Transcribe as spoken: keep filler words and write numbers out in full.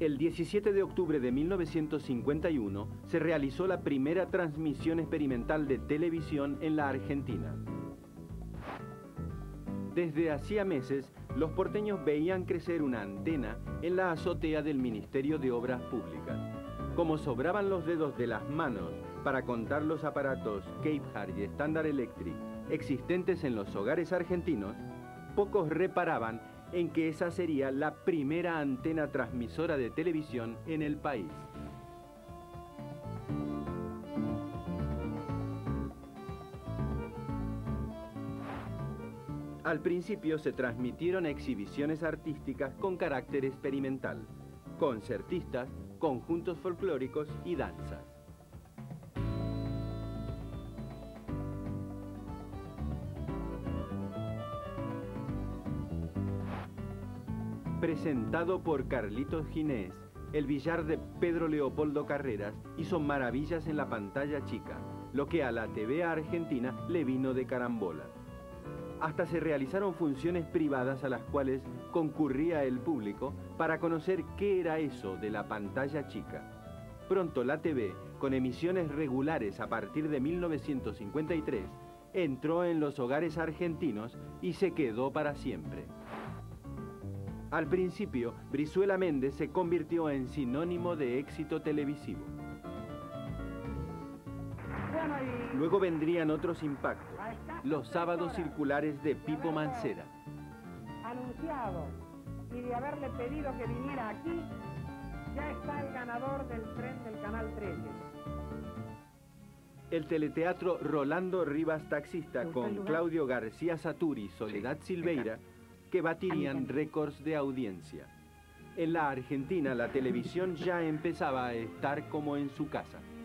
El diecisiete de octubre de mil novecientos cincuenta y uno se realizó la primera transmisión experimental de televisión en la Argentina. Desde hacía meses, los porteños veían crecer una antena en la azotea del Ministerio de Obras Públicas. Como sobraban los dedos de las manos para contar los aparatos Capehart y Standard Electric existentes en los hogares argentinos, pocos reparaban en que esa sería la primera antena transmisora de televisión en el país. Al principio se transmitieron exhibiciones artísticas con carácter experimental, concertistas, conjuntos folclóricos y danzas. Presentado por Carlitos Ginés, el billar de Pedro Leopoldo Carreras hizo maravillas en la pantalla chica, lo que a la T V argentina le vino de carambola. Hasta se realizaron funciones privadas a las cuales concurría el público para conocer qué era eso de la pantalla chica. Pronto la T V, con emisiones regulares a partir de mil novecientos cincuenta y tres, entró en los hogares argentinos y se quedó para siempre. Al principio, Brizuela Méndez se convirtió en sinónimo de éxito televisivo. Luego vendrían otros impactos, los sábados circulares de Pipo Mancera. Anunciado y de haberle pedido que viniera aquí, ya está el ganador del tren del Canal trece. El teleteatro Rolando Rivas Taxista con Claudio García Saturi y Soledad Silveira, que batirían récords de audiencia. En la Argentina, la televisión ya empezaba a estar como en su casa.